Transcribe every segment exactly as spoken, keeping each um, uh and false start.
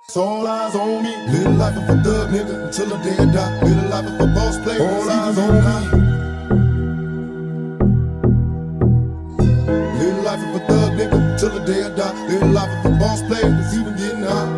All eyes on me. Little life of a thug nigga until the day I die. Little life of a boss player. All eyes on me. Little life of a thug nigga until the day I die. Little life of a boss player that's even getting high.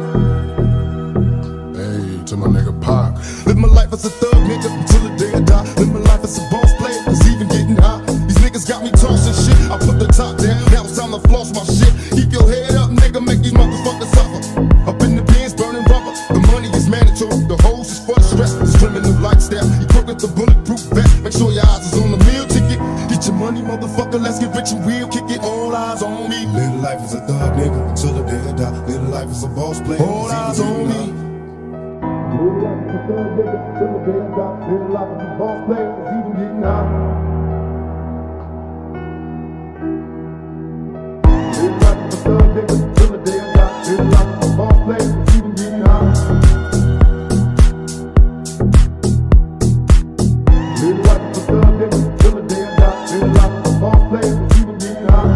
Hey, to my nigga Pac. Live my life as a thug nigga until the day I die. Live my life as a boss player that's even getting high. These niggas got me tossing shit. I put the top down. Now it's time to floss my shit. Keep your head up, nigga. Make these motherfuckers suffer. Up in the bins, burning rubber. The money is mandatory. The hose is for the stress. This criminal lifestyle. You crook with the bulletproof vest. Make sure your eyes is on the meal ticket. Get your money, motherfucker. Let's get rich and real. Kick it. All eyes on me. Little life is a thug nigga until the day I die. Little life is a boss player. All eyes on me. Little life is a thug nigga until the day I die. Little life is a boss player that's even getting high. Little life is a thug nigga until the day I die. Little life is a boss player that's even getting high. Little life is a thug nigga until the day I die. Little life is a boss player that's even getting high.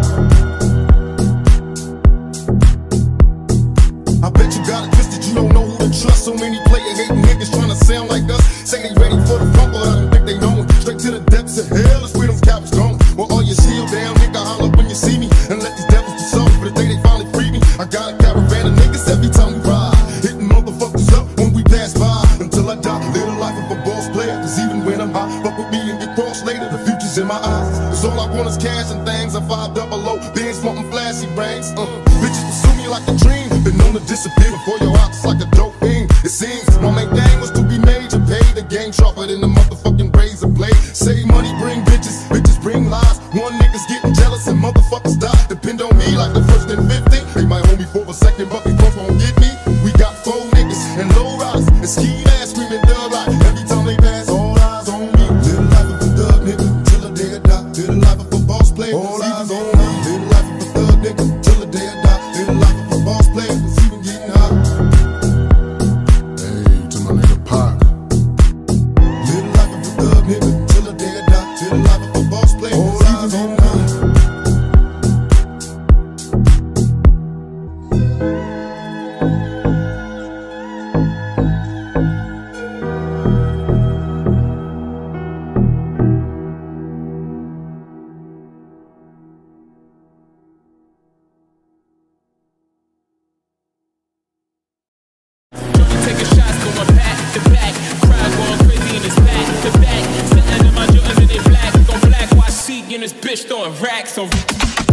I bet you got it twisted, you don't know who to trust. So many player hating niggas trying to sound like us. Say they ready for the funk, but I don't think they know it. Straight to the depths of hell is where them cowards going. Well, all your shield down, nigga, holler when you see me. And let these devils be sorry for the day they finally free me. I got a caravan of niggas every time we ride, hitting motherfuckers up when we pass by. Until I die, live the life of a boss player. Cause even when I'm high, fuck with me and get crossed later. The future's in my eyes. Cause all I want is cash and things. I'm five double O, bands wanting flashy brains. Uh, bitches pursue me like a dream. Been known to disappear before your eyes like a dope fiend. It seems my main thing was to be major. Pay the game sharper than the motherfucking razor blade. Save money, bring bitches, bitches bring lies. One nigga's getting jealous and motherfuckers die. Depend on me like the first and fifty. They might hold me for a second, but before gon' get me. We got four niggas and low riders and ski ass screaming thug like every time they pass. All eyes on me. Little life of a thug nigga until the day I die. Little life of a boss player. All eyes on me. Little life of a thug nigga until the day I die. Little life of a boss player that's even getting high. Hey, to my nigga Pac. Little life of a thug nigga until the day I die. Little life of a boss player. All eyes on me. Taking shots, going back to back. Crowd going crazy in his back to back. Sitting in my joints and they black. Gon' black, watch C in this bitch throwing racks on.